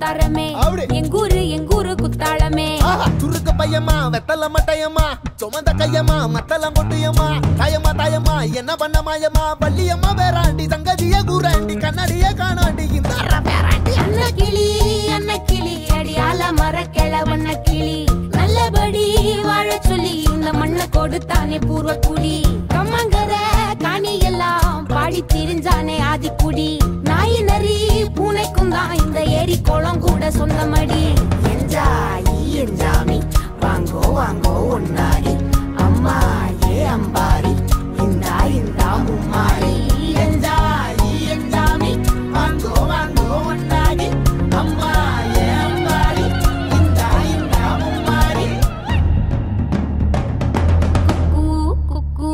முத்தாரமே எங்கூரு குத்தாளமே சுருக்கு பையமா வெத்தல மட்டையம்மா சுமந்த கையம்மா மத்தலம் கொட்டியம்மா தாயம்மா என்ன பண்ண மாயம்மா பள்ளியம்மா வேறாண்டி சங்கதிய கூறாண்டி கண்ணடிய காணாண்டி இந்த அண்ண கிளி அடியால மரக்கிழவண்ண கிளி நல்லபடி வாழ சொல்லி இந்த மண்ணை கொடுத்தானே பூர்வ குடி கம்மங்கர காணி எல்லாம் பாடி திரிஞ்சானே ஆதிக்குடி நாய் நரி பூனைக்கும் தான் இந்த ஏரி குளம் கூட சொந்தமடி என்ஜாமி வாங்கோ ஒன்னாரி அம்மா ஏ அம்பாரி இந்தா மும்மாரி என்ஜாமி வாங்கோ ஒன்னாரி அம்மா ஏ அம்பாரி இந்தா மும்மாரி குக்கு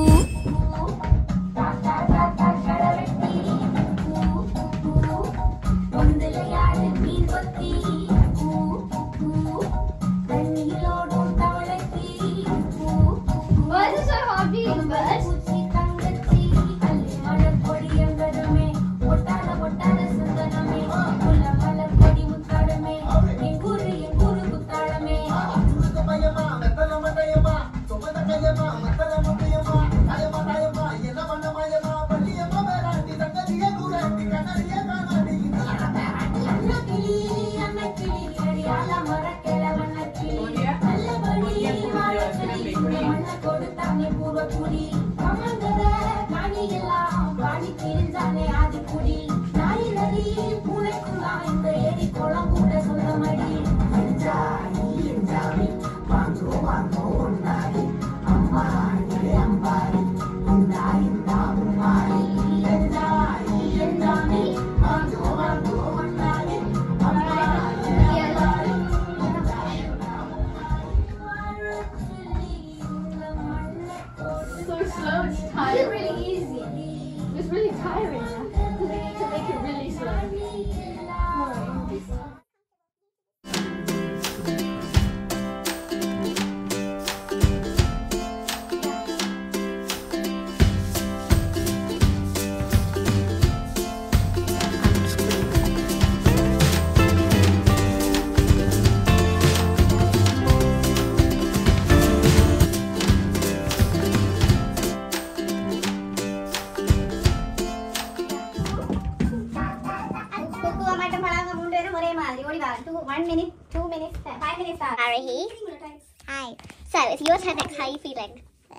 Arivu. Hi. So it's your turn next. How are you feeling?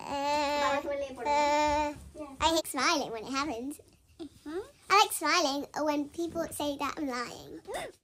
I like smiling when it happens. I like smiling when people say that I'm lying.